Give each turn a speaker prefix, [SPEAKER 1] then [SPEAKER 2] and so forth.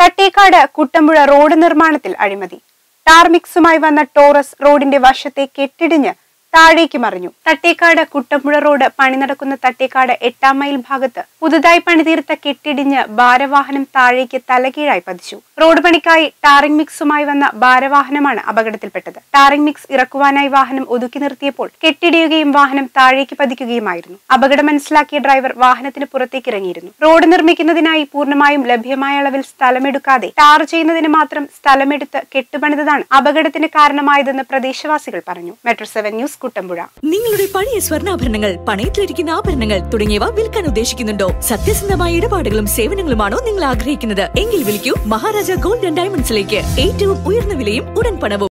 [SPEAKER 1] Thattekad Kuttampuzha road നിർമ്മാണത്തിൽ അഴിമതി. Tar മിക്സുമായി വന്ന ടോറസ് റോഡിന്റെ വശത്തെ കെട്ടിടിഞ്ഞ് താഴേക്ക് മറിഞ്ഞു. തട്ടേക്കാട് കുട്ടമ്പുഴ റോഡ് പണി നടക്കുന്ന തട്ടേക്കാട് 8-ാം മൈൽ ഭാഗത്ത് പുതുതായി പണിതീർത്ത കെട്ടിടിഞ്ഞ് ഭാരവാഹനം താഴേക്ക് തലകീഴായി പതിച്ചു. റോഡ് പണിക്കായി ടാറിംഗ് മിക്സുമായി വന്ന ഭാരവാഹനമാണ് അപകടത്തിൽപ്പെട്ടത്. ടാറിംഗ് മിക്സ് ഇറക്കുവാനായി വാഹനം ഒതുക്കി നിർത്തിയപ്പോൾ കെട്ടിടിയുകയും വാഹനം താഴേക്ക് പതിക്കുകയുമായിരുന്നു. അപകടം മനസ്സിലാക്കിയ ഡ്രൈവർ വാഹനത്തിന് പുറത്തേക്ക് ഇറങ്ങിയിരുന്നു. റോഡ് നിർമ്മിക്കുന്നതിനായി പൂർണ്ണമായും ലഭ്യമായ അളവിൽ സ്ഥലമെടുക്കാതെ ടാർ ചെയ്യുന്നതിന് മാത്രം സ്ഥലമെടുത്ത് കെട്ടുപണിതാണ് അപകടത്തിന് കാരണമായതെന്ന് പ്രദേശവാസികൾ പറഞ്ഞു. Metro 7 news Kuttampuzha.
[SPEAKER 2] നിങ്ങളുടെ പഴയ സ്വർണ്ണാഭരണങ്ങൾ, പണയത്തിലിരിക്കുന്ന ആഭരണങ്ങൾ തുടങ്ങിയവ വിൽക്കാൻ ഉദ്ദേശിക്കുന്നുണ്ടോ? സത്യസന്ധമായ ഇടപാടുകളും സേവനങ്ങളുമാണോ നിങ്ങൾ ആഗ്രഹിക്കുന്നത്? എങ്കിൽ വിളിക്കൂ മഹാരാജ ഗോൾഡ് ആൻഡ് ഡയമണ്ട്സിലേക്ക്. ഏറ്റവും ഉയർന്ന വിലയും ഉടൻ പണവും.